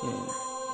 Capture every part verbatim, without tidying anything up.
Yeah.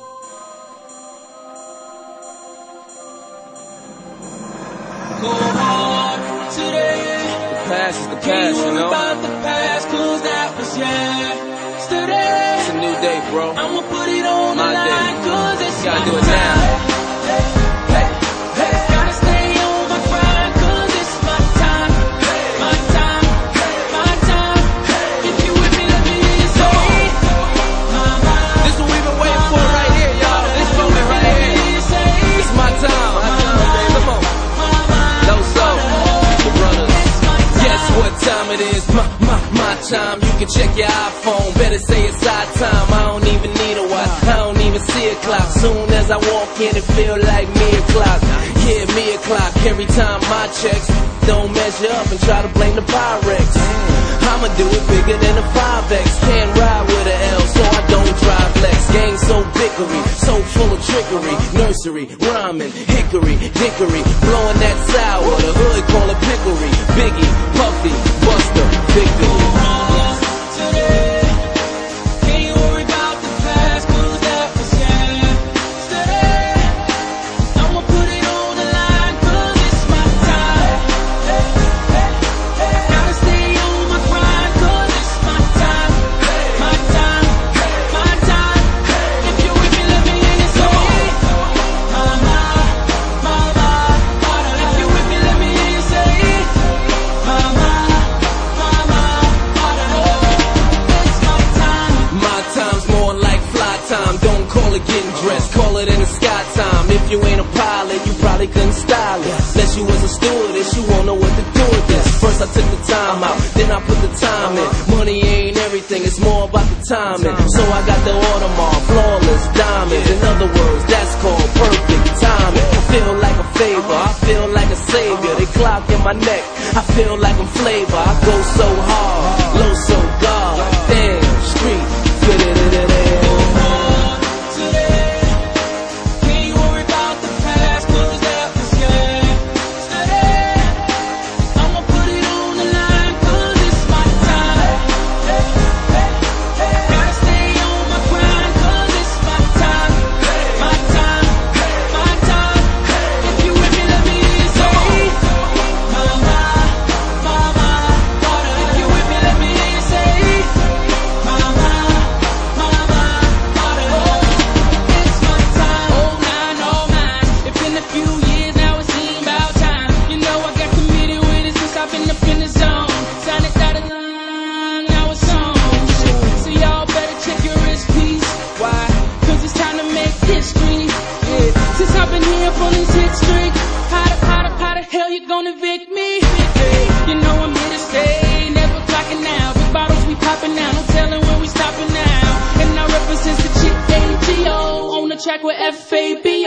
Go hard today. The past is the past, Can't you worry know. about the past, cause that was yesterday. It's a new day, bro. I'ma put it on the My day. line, cause it's You gotta my do it time. now. Hey, hey, hey. Gotta stay on my grind, cause it's my time. My time, my time. If you with me, let me hear you say it. My mind, This is what we've been waiting for right here, y'all. This moment right here. It's my time. My time, baby. Come on. No soul. The runners. Guess what time it is? My, my, my time. You can check your iPhone. Better say it's our time. I don't even need a watch. I don't even see a clock. Soon as I walk in, it feel like me o'clock. Yeah, me o'clock. Every time my checks don't measure up and try to blame the Pyrex. I'ma do it bigger than a five X. Can't ride with a L, so I don't drive Lex. Game so bickery, so full of trickery. Nursery, rhyming, hickory, dickory. Blowing that sour, the hood call it picklery. Biggie, Puffy, Buster, victory. Don't call it getting dressed, call it in the sky time. If you ain't a pilot, you probably couldn't style it. Unless you was a stewardess, you won't know what to do with this. First I took the time out, then I put the time in. Money ain't everything, it's more about the timing. So I got the Audemars, flawless diamonds. In other words, that's called perfect timing. I feel like a favor, I feel like a savior. They clock in my neck, I feel like I'm flavor. I go so hard, low so God. Damn, street, fit it in it. Since I've been here up on this hit streak, how the, how the, how the hell you gonna evict me? You know I'm here to stay, never clocking out. Big bottles we popping now, no telling when we stopping now. And I represent the chick, A G O, on the track with F A B